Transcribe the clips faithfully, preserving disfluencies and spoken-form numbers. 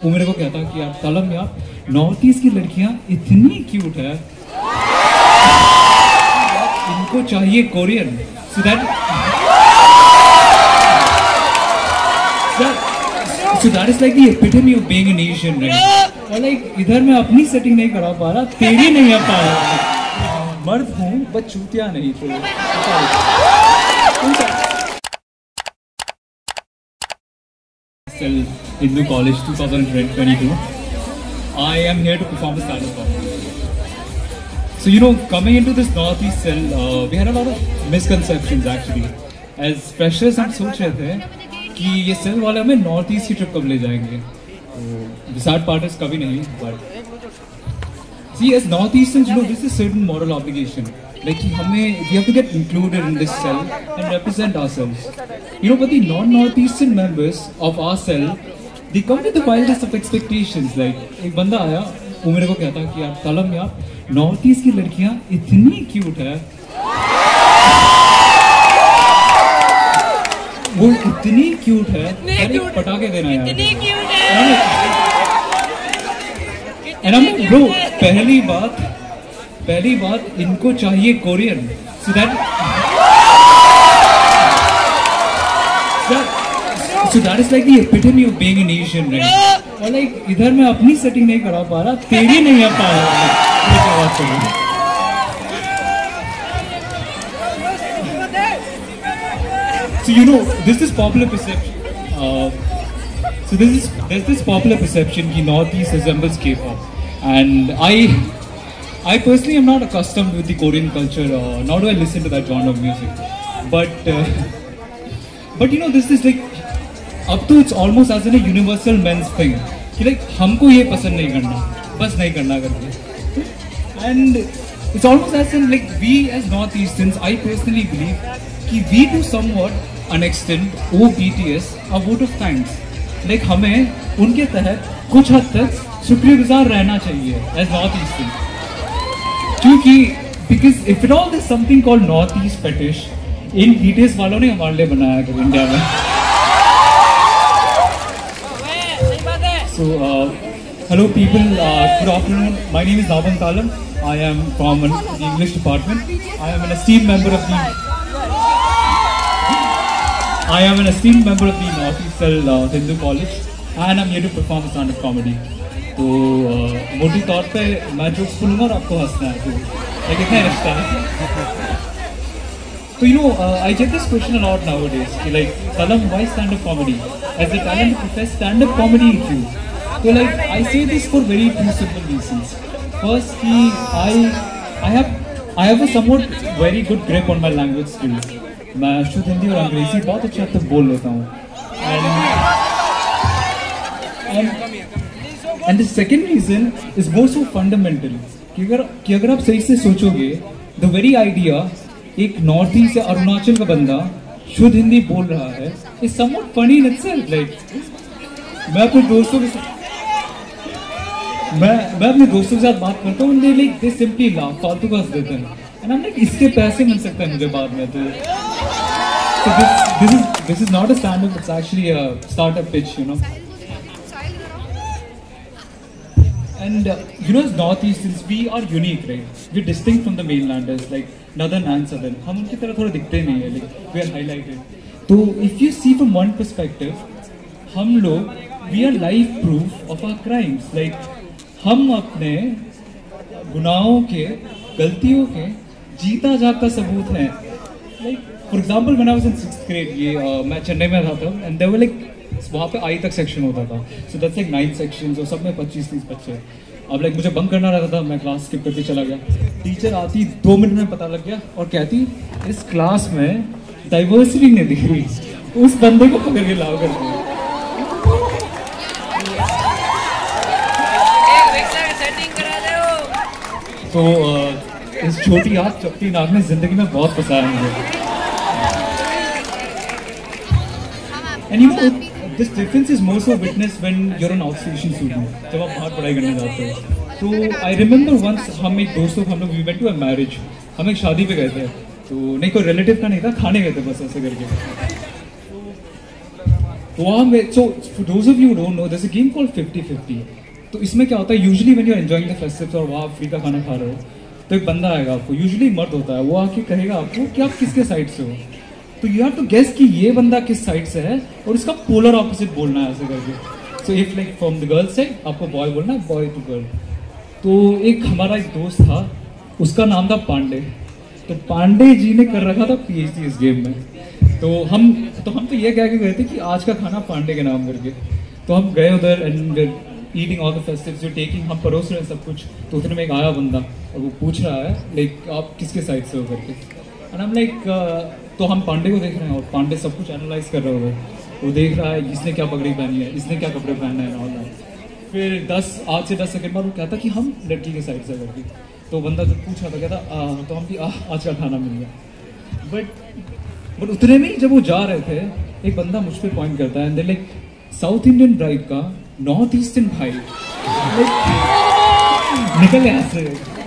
वो मेरे को कहता कि यार तलम यार नॉर्थ ईस्ट की लड़कियां इतनी क्यूट है, इनको चाहिए Korean. So that so that is like the epitome of being an Asian, right? और लाइक इधर मैं अपनी सेटिंग नहीं करा पा रहा, तेरी नहीं आ पा रहा। मर्द हूँ बस चूतिया नहीं तो। Hindu College twenty twenty-two. I am here to perform a stand-up comedy. So you know, coming into this Northeast cell, uh, we had a lot of misconceptions actually. As freshers हम सोच रहे थे कि ये सेल वाले हमें north east की trip कब ले जाएंगे। The sad part is कभी नहीं, but see as North Easterns, you know, this is certain moral obligation. Like हमें we have to get included in this cell and represent ourselves. You know, but the non-Northeastern members of our cell, they come with the wildest of expectations. Like एक बंदा आया, वो मेरे को कहता कि यार तलम यार नॉर्थ ईस्ट की लड़कियां इतनी क्यूट है, वो इतनी क्यूट है, अरे पटाखे देना यार, इतनी क्यूट है। And I'm like, bro, पहली बात पहली बात इनको चाहिए Korean. So that so that is like the epitome of being an Asian, right? और like इधर मैं अपनी सेटिंग नहीं करा पा रहा, तेरी नहीं आ पा रहा। So you know, this is popular perception. Uh, so this is there's this popular perception कि Northeast resembles K-pop, and I I personally am not accustomed with the Korean culture, uh, nor do I listen to that genre of music. But uh, but you know, this is like अब तो it's almost as in a universal men's thing कि like हमको ये पसंद नहीं करना, बस नहीं करना करके। And it's almost as in like we as Northeasterns, I personally believe कि we to somewhat an extent owe B T S a vote of thanks. Like हमें उनके तहत कुछ हद तक शुक्रगुजार रहना चाहिए as Northeastern, क्योंकि because if at all there's something called Northeast fetish, in B T S वालों ने हमारे लिए बनाया था इंडिया में। So uh, hello people, uh, good afternoon. My name is Naban Talam. I am from an, the English department. I am an esteemed member of the I am an esteemed member of the Northeast Cell uh, Hindu College, and I'm here to perform stand-up comedy. तो मोटी तौर पे मैं jokes बोलूँगा और आपको हंसना है, तो कितना रिश्ता है। So you know, uh, I get this question a lot nowadays. Like, Talam, why stand-up comedy? As a talent to profess stand-up comedy in you. So like, I say this for very two simple reasons. First, ki I, I have, I have a somewhat very good grip on my language skills. मैं शुद्ध हिंदी और अंग्रेजी बहुत अच्छे तक बोल लेता हूँ. And, and, and the second reason is more so fundamental. कि अगर कि अगर आप सही से सोचोगे, the very idea एक नॉर्थ ईस्ट या अरुणाचल का बंदा शुद्ध हिंदी बोल रहा है is somewhat funny in itself. Like मैं अपने दोस्तों के साथ मैं मैं अपने दोस्तों के साथ बात करता हूँ, they like they simply laugh, फालतू का हंस देते हैं, and I'm like इसके पैसे मिल सकते हैं मुझे बाद में। तो so this this is this is not a stand-up, it's actually a startup pitch, you know. And uh, you know, as Northeasters, we are unique, right? We're distinct from the mainlanders, like Northern and Southern. हम उनकी तरह थोड़ा दिखते नहीं हैं, like we are highlighted. तो if you see from one perspective, हम लोग we are live proof of our crimes. Like हम अपने गुनाहों के, गलतियों के जीता जागता सबूत हैं. Like for example, when I was in sixth grade, ये uh, मैं चेन्नई में था तब, and there were like वहाँ पे आई तक सेक्शन होता था, so that's like nine sections और सब में पच्चीस तीस बच्चे। अब लाइक मुझे बंक करना रहता था, मैं क्लास स्किप करके चला गया। टीचर आती, दो मिनट में पता लग गया और कहती इस क्लास में डाइवर्सिटी नहीं दिख रही, उस बंदे को पकड़ के लाओ कर दिया। तो uh, इस छोटी आँख चपटी नाक ने जिंदगी में बहुत फंसाया मुझे। And you know, this difference is more so witnessed when you're an outstation student. जब आप बाहर पढ़ाई करने जाते हो। तो I remember once हम एक दोस्तों हम लोग we went to a marriage, हम एक शादी पे गए थे। तो नहीं कोई रिलेटिव का नहीं था, खाने गए थे बस ऐसे करके। तो गोवा में, so for those of you who don't know, there's a game called fifty fifty. तो इसमें क्या होता है, usually when you are enjoying the festivals और वहाँ फ्री का खाना खा रहे हो, तो एक बंदा आएगा आपको, यूजुअली मर्द होता है, वो आके कहेगा आपको कि आप किसके साइड से हो, तो यू हैव टू गेस कि ये बंदा किस साइड से है और इसका पोलर ऑपोजिट बोलना है ऐसे करके. So if like from the girl side आपको बॉय बोलना है, बॉय टू गर्ल. तो एक हमारा एक दोस्त था, उसका नाम था पांडे. तो पांडे जी ने कर रखा था पीएचडी इस गेम में. तो हम तो हम तो ये कह के गए थे कि आज का खाना पांडे के नाम करके. तो हम गए उधर and eating all the festivals, you taking, हम परोस रहे हैं सब कुछ. तो उतने में एक आया बंदा और वो पूछ रहा है लाइक आप किसके साइड से हो करके. एंड हम लाइक, तो हम पांडे को देख रहे हैं और पांडे सब कुछ एनालाइज कर रहा है. वो देख रहा है इसने क्या पगड़ी पहनी है, इसने क्या कपड़े पहना है, और फिर दस आज से दस सेकंड बाद वो कहता कि हम लड़की के साइड से करके. तो बंदा जब पूछ रहा था कहता आ, तो हम भी आज का खाना मिल गया. बट बट उतने में जब वो जा रहे थे, एक बंदा मुझ पर पॉइंट करता है and like South Indian bride का नॉर्थ ईस्टर्न भाई निकल यहाँ से.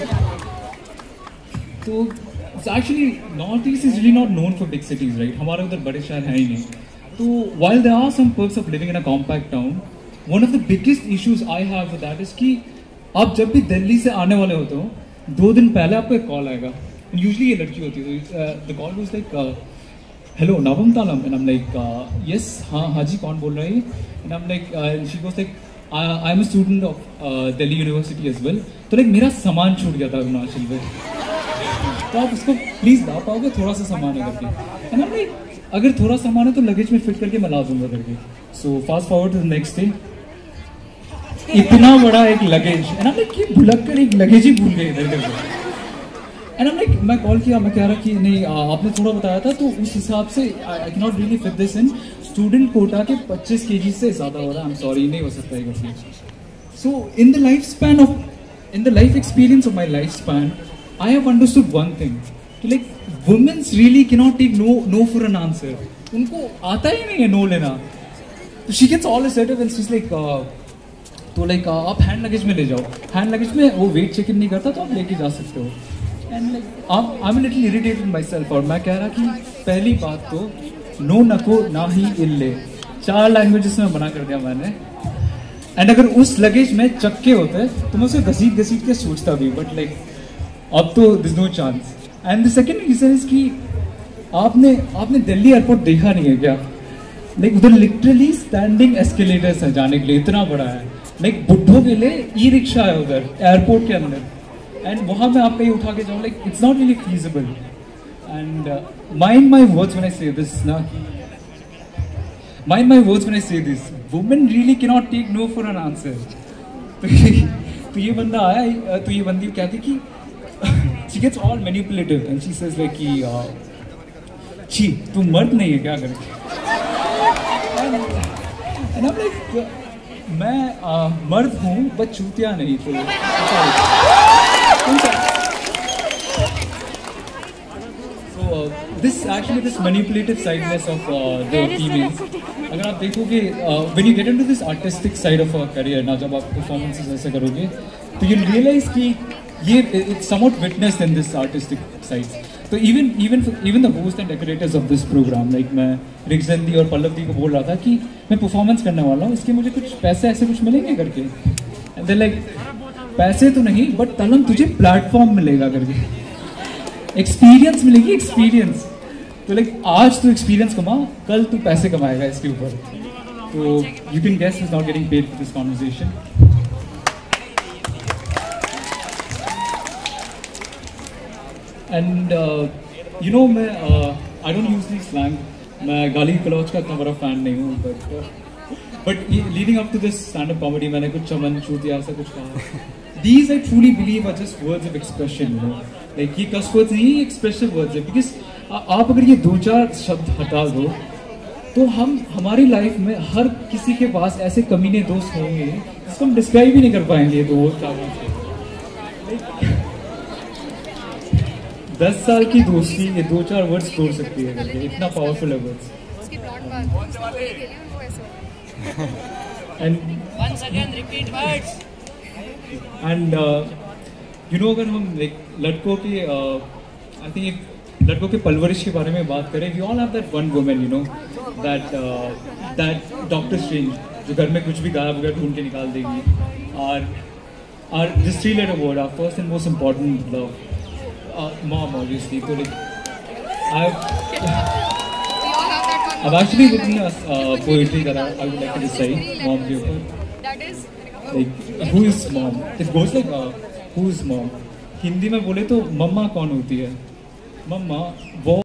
तो actually north east is really not known for big cities, right. हमारे उधर बड़े शहर हैं ही नहीं. तो while there are some perks of living in a compact town, one of the biggest issues I have with that is कि आप जब भी दिल्ली से आने वाले होते हो, दो दिन पहले आपको एक कॉल आएगा. यूजुअली ये लड़की होती है. The call was like hello नवम तालम, and I am like yes, हाँ हाँ जी कौन बोल रहा है, and I am like she goes like I am a student of Delhi university as well. तो लाइक मेरा सामान छूट गया था अरुणाचल में, तो आप उसको प्लीज ला पाओगे, थोड़ा सा सामान है करके. एंड आई एम लाइक अगर थोड़ा सामान है तो लगेज में फिट करके मैं ला दूंगा करके. So fast forward to the next day, इतना बड़ा एक लगेज, एंड आई लाइक कि भुलक कर एक लगेज ही भूल गए इधर करके. एंड आई लाइक मैं कॉल किया, मैं कह रहा कि नहीं आपने थोड़ा बताया था, तो उस हिसाब से I can not really fit this in. Student quota के पच्चीस केजी से ज्यादा हो रहा है, आई एम सॉरी नहीं हो सकता है करके. So in the life span of in the life experience of my life span I have understood one thing, like women's really cannot take no no for an answer. उनको आता ही नहीं है नो लेना. तो she gets all assertive and she is like, तो like आप hand luggage में ले जाओ, हैंड लगेज में वो वेट चेक इन नहीं करता तो आप लेके जा सकते हो. And like I am little irritated myself. और मैं कह रहा कि पहली बात तो नो नको ना ही इल्ले, चार लैंग्वेजेस में बना कर दिया मैंने. एंड अगर उस लगेज में चक्के होते तो मैं उसे घसीट घसीट के सोचता भी, बट लाइक अब तो this no chance. And the second reason is कि आपने आपने दिल्ली एयरपोर्ट देखा नहीं है क्या? लाइक उधर लिटरली स्टैंडिंग एस्केलेटर्स है जाने के लिए, इतना बड़ा है. लाइक बुड्ढों के लिए ई रिक्शा है उधर एयरपोर्ट के अंदर, एंड वहां में आप कहीं उठा के जाओ, like it's not really feasible. And mind my words when I say this ना, mind my words when I say this, women really can not take no for an answer. तो ये बंदा आया, तो ये बंदी कहती कि she gets all manipulative and she says like कि छी तू मर्द नहीं है क्या करके. and I'm like मैं uh, मर्द हूँ बट चूतिया नहीं. तो so uh, this actually this manipulative sideness of uh, the females, अगर आप देखोगे uh, when you get into this artistic side of a career ना, जब आप performances ऐसे करोगे तो you realize कि ये it's somewhat witnessed in this artistic side. तो even even even the host and decorators of this program, like मैं रिक्सन दी और पल्लव दी को बोल रहा था कि मैं परफॉर्मेंस करने वाला हूँ, इसके मुझे कुछ पैसे ऐसे कुछ मिलेंगे करके. एंड दे लाइक पैसे तो नहीं बट तलम तुझे प्लेटफॉर्म मिलेगा करके, एक्सपीरियंस मिलेगी एक्सपीरियंस. तो लाइक आज तू एक्सपीरियंस कमा, कल तू पैसे कमाएगा इसके ऊपर. तो you can guess is not getting paid for this conversation. And you know मैं आई डोंट यूजली स्लैंग, मैं गाली गलौज का इतना बड़ा फैन नहीं हूँ, but but leading up to this stand up comedy मैंने कुछ चमन चूतिया ऐसा कुछ कहा. These I truly believe are just words of expression, you know, like ये कस वर्ड्स नहीं, एक्सप्रेसिव वर्ड्स है. बिकॉज आप अगर ये दो चार शब्द हटा दो तो हम हमारी लाइफ में हर किसी के पास ऐसे कमीने दोस्त होंगे जिसको हम डिस्क्राइब ही नहीं कर पाएंगे. तो वो क्या बोलते दस साल की दोस्ती ये दो चार वर्ड्स तोड़ सकती है, इतना पावरफुल है words. And and you know अगर हम लाइक लड़कों के आई थिंक लड़कों के परवरिश के बारे में बात करें, we all have that one woman, you know, that that Doctor Strange, जो घर में कुछ भी गायब वगैरह ढूंढ के निकाल देगी. और और this three letter word, our first and most important love, mom obviously. तो like I've actually written a uh, poetry that I, I would like to recite, mom के ऊपर. That is Like, who is mom? It goes like, uh, who is mom? Hindi में बोले तो मम्मा कौन होती है? मम्मा वो